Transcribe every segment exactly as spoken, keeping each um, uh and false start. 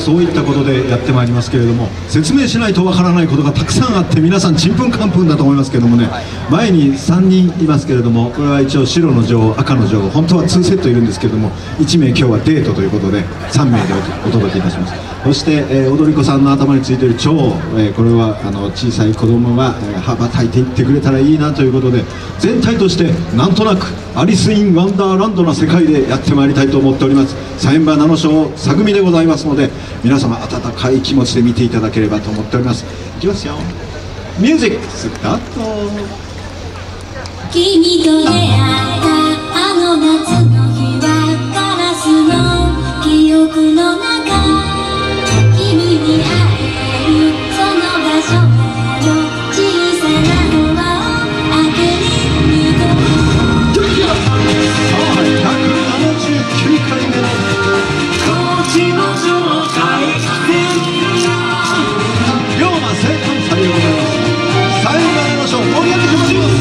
そういったことでやってまいりますけれども、説明しないとわからないことがたくさんあって、皆さんちんぷんかんぷんだと思いますけどもね、前にさんにんいますけれども、これは一応白の女王、赤の女王、本当はにセットいるんですけれども、いち名今日はデートということでさん名でお届けいたします。そして、えー、踊り子さんの頭についている蝶、えー、これはあの小さい子供が、えー、羽ばたいていってくれたらいいなということで、全体としてなんとなくアリス・イン・ワンダーランドな世界でやってまいりたいと思っております。サインバーナノショーさぐみでございますので、皆様温かい気持ちで見ていただければと思っております。いきますよ、ミュージックスタート。 君と出会ったあの夏の日はガラスの記憶の中、君に会えるその場所への小さなドアを開けに行こう。 ひゃくななじゅうきゅうかいめの高知の城海汽船、龍馬生誕祭でございます。サインバーナノショー盛り上げてまいります。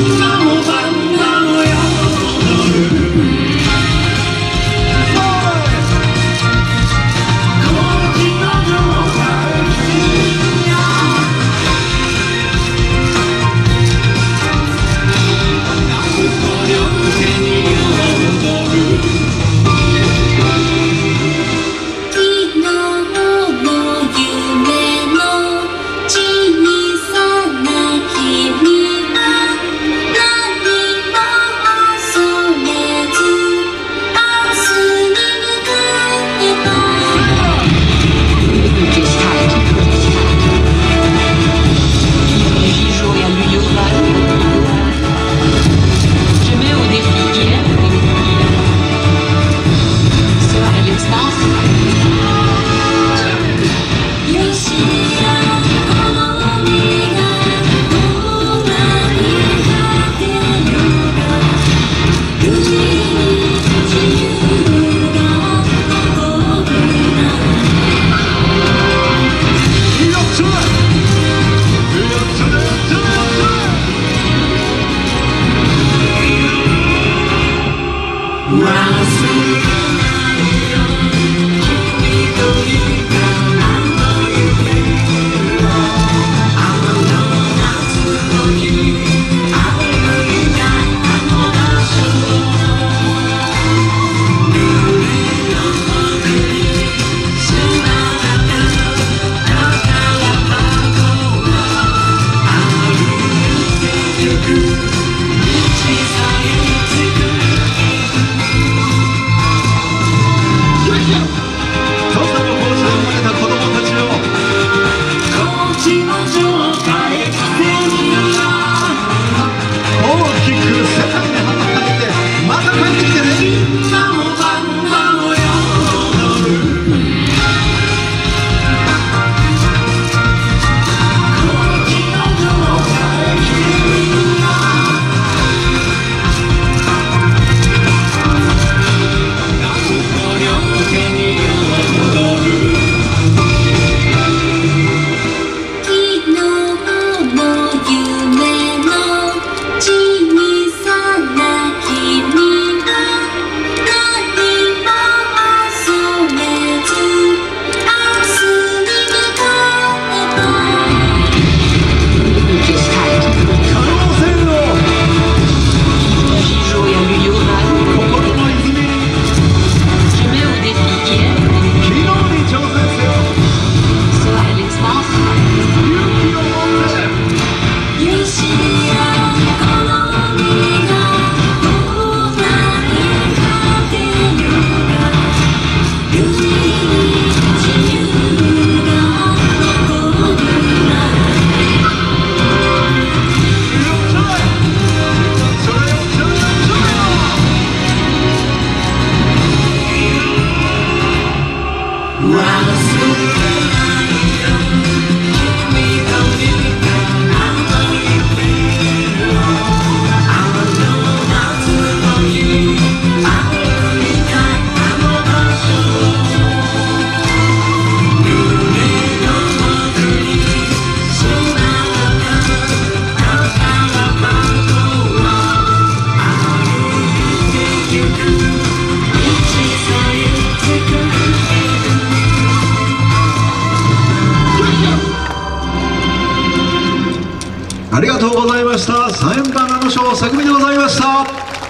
ありがとうございました。サエンバナの賞作組でございました。